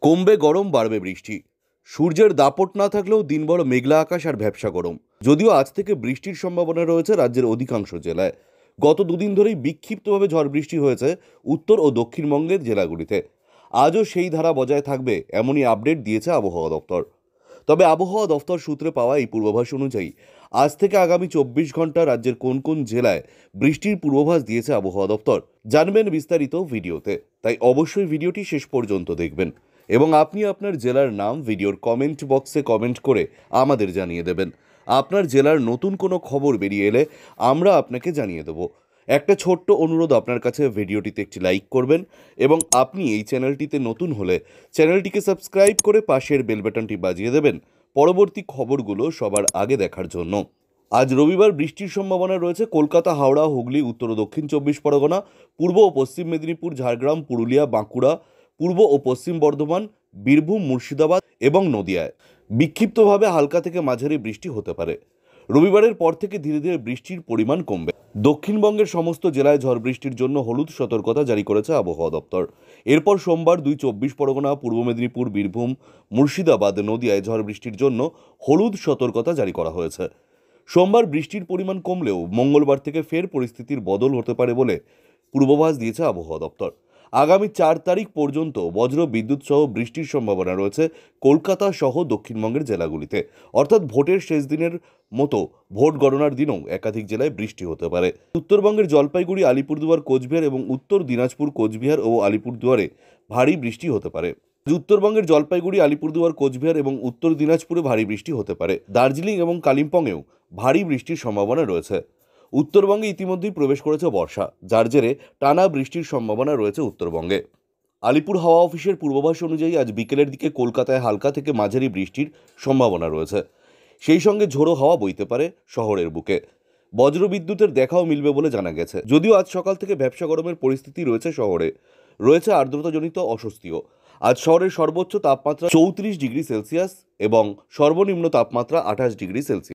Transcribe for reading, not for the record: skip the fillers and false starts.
কমবে গরম, বাড়বে বৃষ্টি। সূর্যের দাপট না থাকলেও দিনভর মেঘলা আকাশ আর ভ্যাপসা গরম। যদিও আজ থেকে বৃষ্টির সম্ভাবনা রয়েছে রাজ্যের অধিকাংশ জেলায়। গত দুদিন ধরেই বিক্ষিপ্তভাবে ঝড় বৃষ্টি হয়েছে উত্তর ও দক্ষিণবঙ্গের জেলাগুলিতে। আজও সেই ধারা বজায় থাকবে এমনই আপডেট দিয়েছে আবহাওয়া দপ্তর। তবে আবহাওয়া দফতর সূত্রে পাওয়া এই পূর্বাভাস অনুযায়ী আজ থেকে আগামী 24 ঘন্টা রাজ্যের কোন কোন জেলায় বৃষ্টির পূর্বাভাস দিয়েছে আবহাওয়া দপ্তর জানবেন বিস্তারিত ভিডিওতে। তাই অবশ্যই ভিডিওটি শেষ পর্যন্ত দেখবেন এবং আপনি আপনার জেলার নাম ভিডিওর কমেন্ট বক্সে কমেন্ট করে আমাদের জানিয়ে দেবেন। আপনার জেলার নতুন কোনো খবর বেরিয়ে এলে আমরা আপনাকে জানিয়ে দেব। একটা ছোট্ট অনুরোধ আপনার কাছে, ভিডিওটিতে একটি লাইক করবেন এবং আপনি এই চ্যানেলটিতে নতুন হলে চ্যানেলটিকে সাবস্ক্রাইব করে পাশের বেল বাটনটি বাজিয়ে দেবেন পরবর্তী খবরগুলো সবার আগে দেখার জন্য। আজ রবিবার বৃষ্টির সম্ভাবনা রয়েছে কলকাতা, হাওড়া, হুগলি, উত্তর ও দক্ষিণ 24 পরগনা, পূর্ব ও পশ্চিম মেদিনীপুর, ঝাড়গ্রাম, পুরুলিয়া, বাঁকুড়া, পূর্ব ও পশ্চিম বর্ধমান, বীরভূম, মুর্শিদাবাদ এবং নদিয়ায় বিক্ষিপ্তভাবে হালকা থেকে মাঝারি বৃষ্টি হতে পারে। রবিবারের পর থেকে ধীরে ধীরে বৃষ্টির পরিমাণ কমবে। দক্ষিণবঙ্গের সমস্ত জেলায় ঝড় বৃষ্টির জন্য হলুদ সতর্কতা জারি করেছে আবহাওয়া দপ্তর। এরপর সোমবার 24 পরগনা, পূর্ব মেদিনীপুর, বীরভূম, মুর্শিদাবাদ, নদিয়ায় ঝড় বৃষ্টির জন্য হলুদ সতর্কতা জারি করা হয়েছে। সোমবার বৃষ্টির পরিমাণ কমলেও মঙ্গলবার থেকে ফের পরিস্থিতির বদল হতে পারে বলে পূর্বাভাস দিয়েছে আবহাওয়া দপ্তর। আগামী 4 তারিখ পর্যন্ত বজ্র বিদ্যুৎ সহ বৃষ্টির সম্ভাবনা রয়েছে কলকাতা সহ দক্ষিণবঙ্গের জেলাগুলিতে। অর্থাৎ ভোটের শেষ দিনের মতো ভোট গণনার দিনেও একাধিক জেলায় বৃষ্টি হতে পারে। উত্তরবঙ্গের জলপাইগুড়ি, আলিপুরদুয়ার, কোচবিহার এবং উত্তর দিনাজপুর, কোচবিহার ও আলিপুরদুয়ারে ভারী বৃষ্টি হতে পারে। উত্তরবঙ্গের জলপাইগুড়ি, আলিপুরদুয়ার, কোচবিহার এবং উত্তর দিনাজপুরে ভারী বৃষ্টি হতে পারে। দার্জিলিং এবং কালিম্পংয়েও ভারী বৃষ্টির সম্ভাবনা রয়েছে। উত্তরবঙ্গে ইতিমধ্যেই প্রবেশ করেছে বর্ষা, যার জেরে টানা বৃষ্টির সম্ভাবনা রয়েছে উত্তরবঙ্গে। আলিপুর হাওয়া অফিসের পূর্বাভাস অনুযায়ী আজ বিকেলের দিকে কলকাতায় হালকা থেকে মাঝারি বৃষ্টির সম্ভাবনা রয়েছে। সেই সঙ্গে ঝোড়ো হাওয়া বইতে পারে শহরের বুকে। বজ্রবিদ্যুতের দেখাও মিলবে বলে জানা গেছে। যদিও আজ সকাল থেকে ভ্যাপসা গরমের পরিস্থিতি রয়েছে শহরে, রয়েছে আর্দ্রতাজনিত অস্বস্তিও। আজ শহরের সর্বোচ্চ তাপমাত্রা 34 ডিগ্রি সেলসিয়াস এবং সর্বনিম্ন তাপমাত্রা 28 ডিগ্রি সেলসিয়াস।